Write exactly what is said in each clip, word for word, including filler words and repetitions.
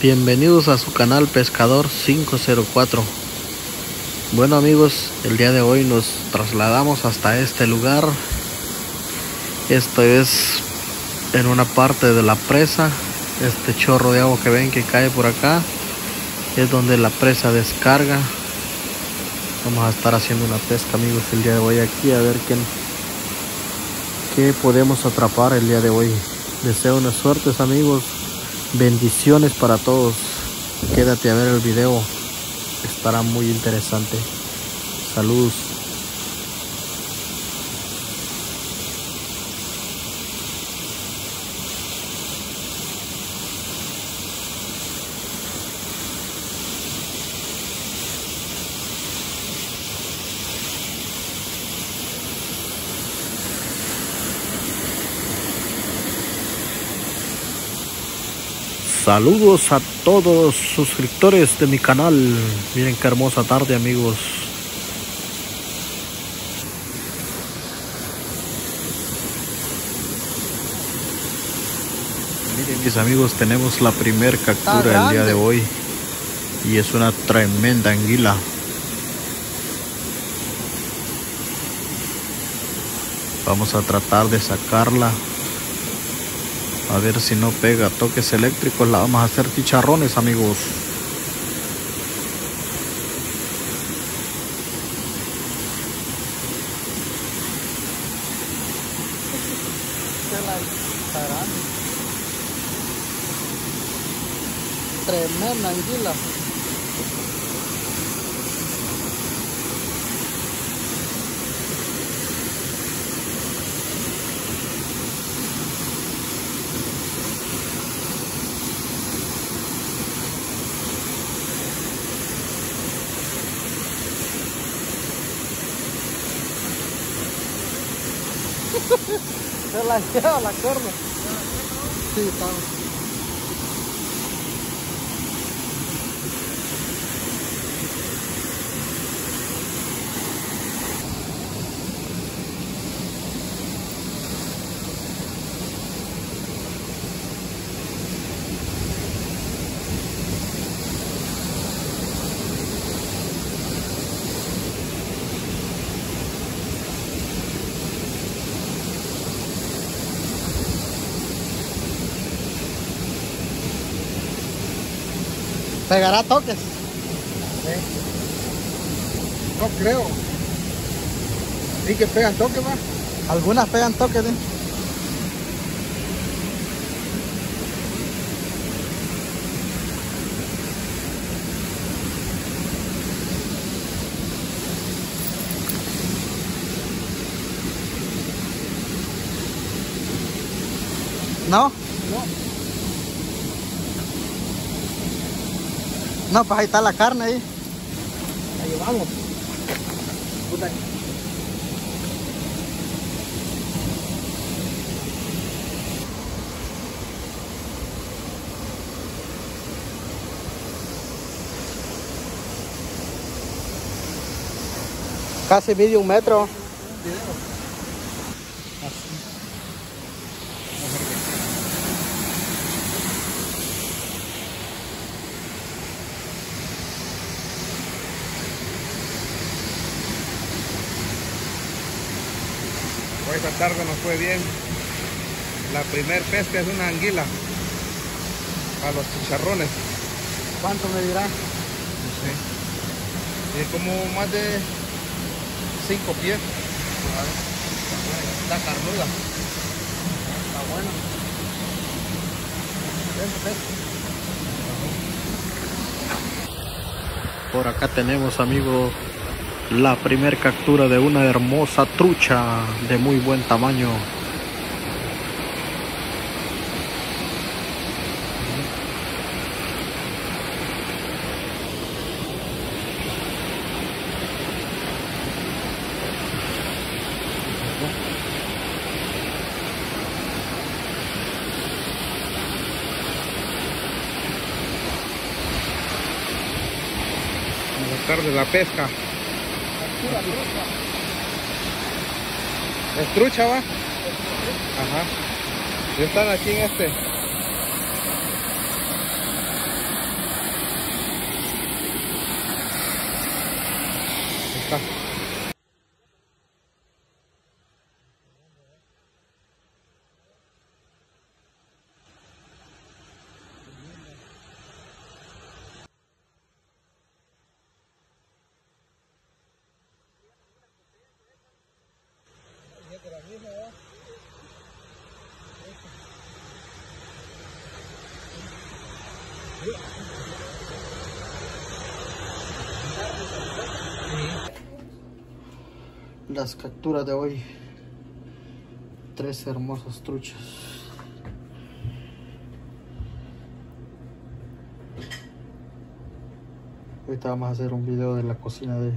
Bienvenidos a su canal Pescador cinco cero cuatro. Bueno amigos, el día de hoy nos trasladamos hasta este lugar. Esto es en una parte de la presa. Este chorro de agua que ven que cae por acá es donde la presa descarga. Vamos a estar haciendo una pesca amigos el día de hoy aquí, a ver qué, qué podemos atrapar el día de hoy. Deseo unas suertes amigos, bendiciones para todos. Quédate a ver el video, estará muy interesante. Saludos. Saludos a todos suscriptores de mi canal. Miren qué hermosa tarde amigos. Miren mis amigos, tenemos la primer captura el día de hoy. Y es una tremenda anguila. Vamos a tratar de sacarla. A ver si no pega toques eléctricos, la vamos a hacer chicharrones amigos. Tremenda anguila. Se la lleva la cuerda. Sí, está. ¿Pegará toques? ¿Eh? No creo. Sí que pegan toques más. Algunas pegan toques, ¿eh? ¿No? No. No, pues ahí está la carne ahí. La llevamos. Puta. Casi mide un metro. Esta tarde nos fue bien. La primer pesca es una anguila a los chicharrones. ¿Cuánto me dirá? No sé. Es como más de cinco pies. Está carnuda. Está bueno. Por acá tenemos amigos la primer captura de una hermosa trucha de muy buen tamaño. Vamos a sacar de la pesca. ¿Es trucha va? Ajá. Ya están aquí en este. Las capturas de hoy, tres hermosas truchas. Ahorita vamos a hacer un video de la cocina de ellas.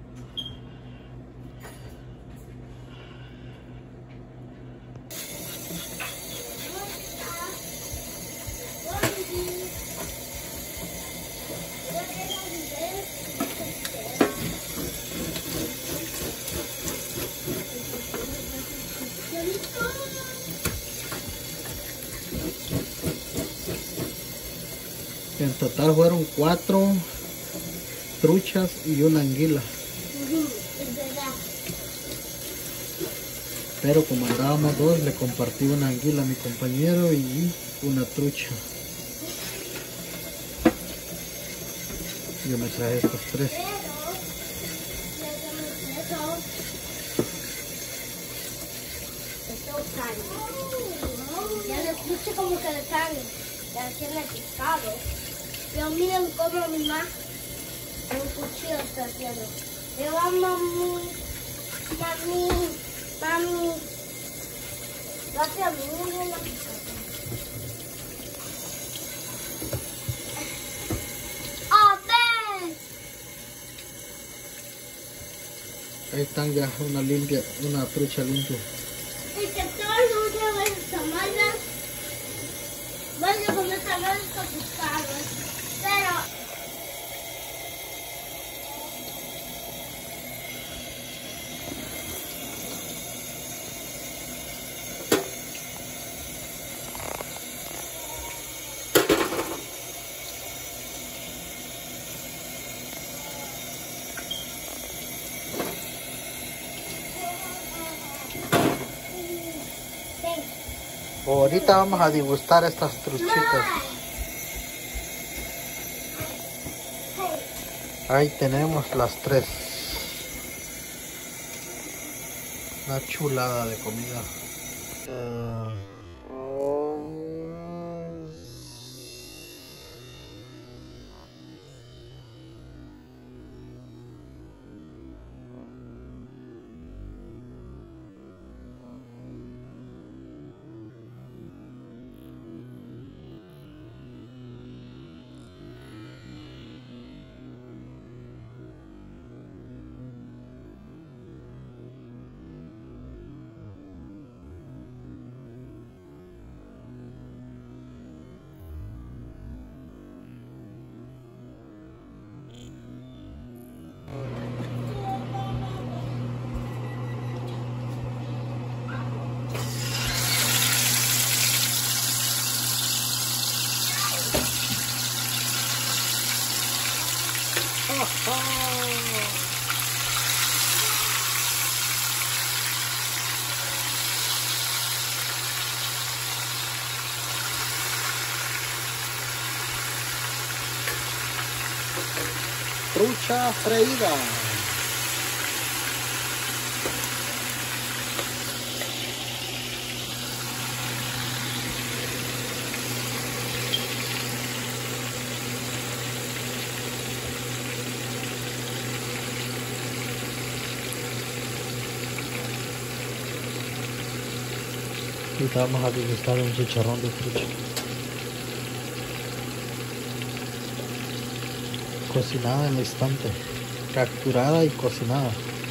En total fueron cuatro truchas y una anguila. Uh-huh, es verdad. Pero como andábamos dos, le compartí una anguila a mi compañero y una trucha. Yo me traje estos tres. Pero, eso, esto sale. Ya le escuché como que le sale. Ya tiene el pescado. Pero miren cómo mi mamá el cuchillo está haciendo. Le va mami, mami, mami. Lo hace a mí muy bien la pescada. Ahí están ya una limpia, una trucha limpia. Y que todos los días van a tomarlas, van a comer tamales con pescados. Pero Ahorita vamos a degustar estas truchitas. Ahí tenemos las tres. Una chulada de comida. Uh... Trucha freída. Y vamos a degustar un chicharrón de trucha. Cocinada en el instante, capturada y cocinada.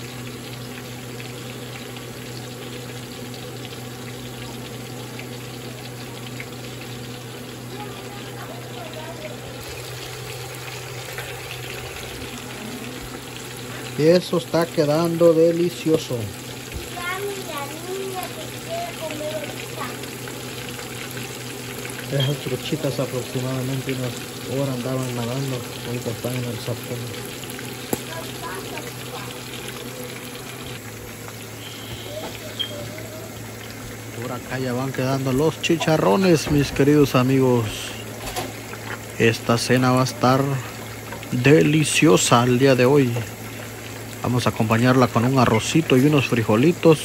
Y eso está quedando delicioso. Esas truchitas aproximadamente unas horas andaban nadando, ahorita están en el zapón. Por acá ya van quedando los chicharrones, mis queridos amigos. Esta cena va a estar deliciosa el día de hoy. Vamos a acompañarla con un arrocito y unos frijolitos.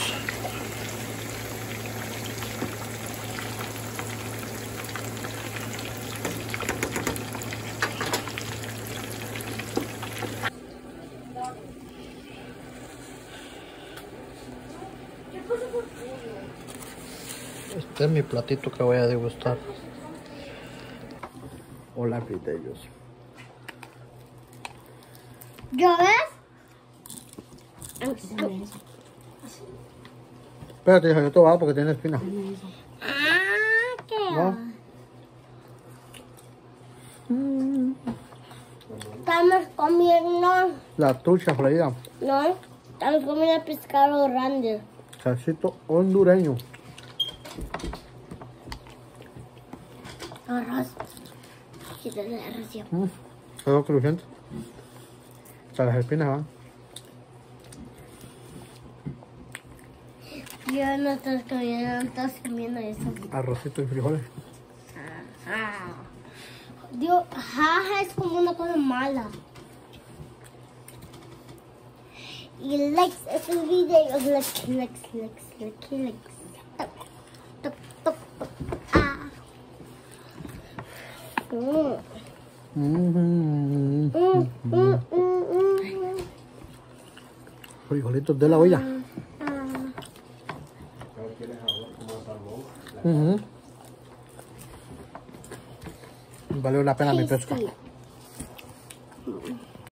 Este es mi platito que voy a degustar. Hola, criteros. ¿Yo ves? Espérate, hija, yo te voy a dar porque tiene espina. Ah, qué. ¿No? Estamos comiendo. La trucha freída. No, estamos comiendo pescado grande. Salsito hondureño. Arroz. Quítale el arroz ya. Mm, Todo crujiente. O sea, las espinas van. Yo no estoy comiendo, no estás comiendo eso. Arrocito y frijoles. Ah. Dios, jaja es como una cosa mala. Y likes estos videos, likes, likes, likes, likes, likes. Toc, toc, toc, toc. Ah. Mm. Mm, Mm, mm, mm, mm. Frijolitos de la olla. Ah. Ujú. Valió la pena mi pesca. Sí, sí.